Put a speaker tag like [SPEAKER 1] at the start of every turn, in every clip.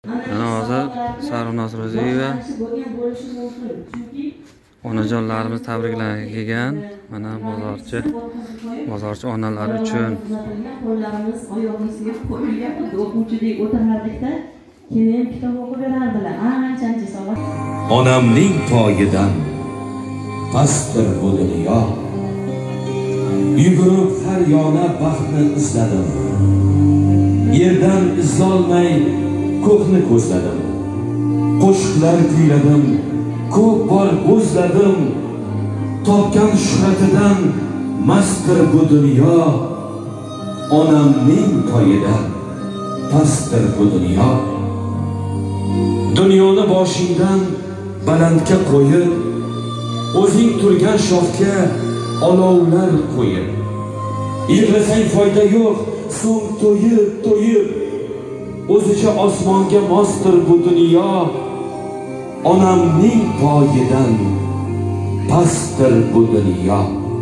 [SPEAKER 1] Mana hozir Sarvinoz Ro'ziyeva onajonlarimiz tabriklarga kelgan. Mana bozorchi onalar uchun
[SPEAKER 2] qo'llarimiz oyog'imizga qo'yilgan o'quvchidek o'tirardikda keyin kitob o'qib berardilar. Ancha soat.
[SPEAKER 3] Onamning poyidan pastdir bu dunyo. Yugurib har yona baxtni izladim. Yerdan izlolmay ko'kni ko'zladim. Qo'shiqlar kuyladim, ko'p bor bo'zladim. Topgan shuhratidan mastdir bu dunyo. Onamning poyidan pastdir bu dunyo. Dunyoni boshingdan balandga qo'yib, o'zing turgan shoxga olovlar qo'yib, yig'lasang foyda yo'q, so'ng to'yib o'zicha osmonga mosdir bu dunyo. Onamning poyidan pastdir bu dunyo.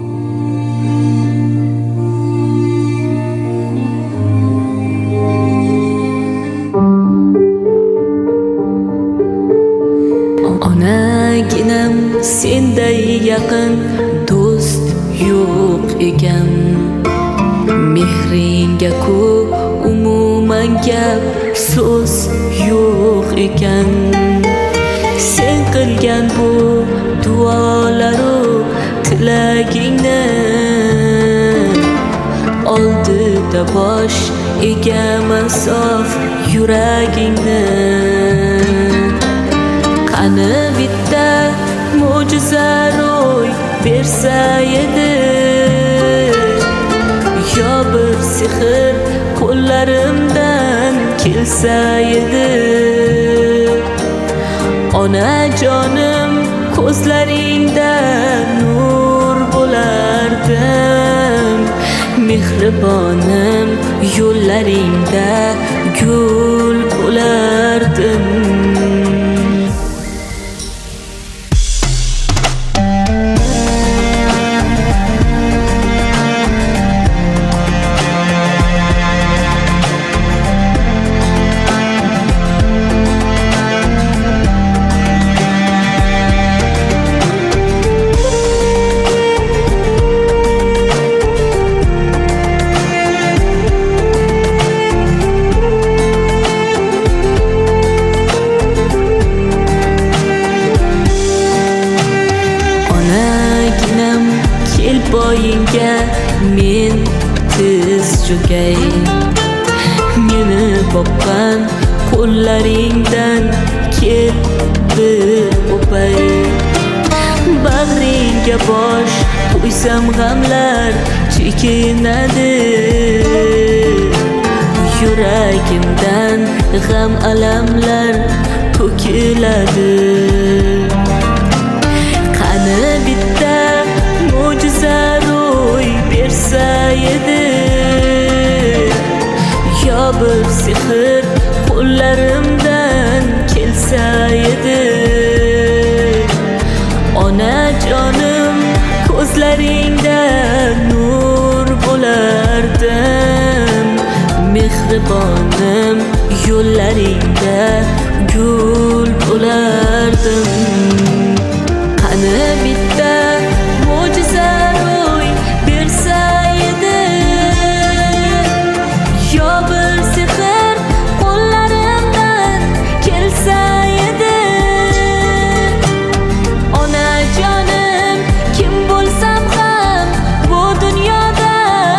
[SPEAKER 4] Onaginam senday yaqin do'st yo'q ekan. Mehringga ko'p umuman gap so'z yo'q ekan. Sen qilgan bu duolaru tilagingni oldida bosh egaman sof yuragingni. Qani bitta mo'jiza ro'y bersa edi, yo bir sehr qo'llarimdan kelsa edi. Onajonim ko'zlaringda nur bo'lardim, mehribonim yo'llaringda gul bo'lardim. Boyinga men tiz cho'kay, meni boqqan qo'llaringdan keldi o'pay. Bag'ringga bosh qo'ysam g'amlar chekinadi, yuragimdan g'am alamlar to'kiladi. Qani bitta mo'jiza ro'y bersa edi, yo bir sehr qo'llarimdan kelsa edi. Onajonim ko'zlaringda nur bo'lardim, mehribonim yo'llaringda gul bo'lardim. Qani bitta mo'jiza ro'y bersa edi, yo bir sehr qo'llarimdan kelsa edi. Onajonim kim bo'lsam ham bu dunyoda,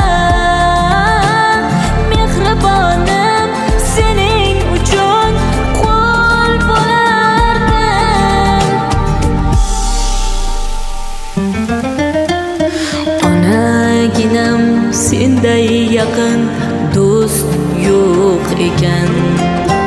[SPEAKER 4] mehribonim sening uchun qo'l bo'lardim. Onaginam senday yaqin do'st yo'q ekan.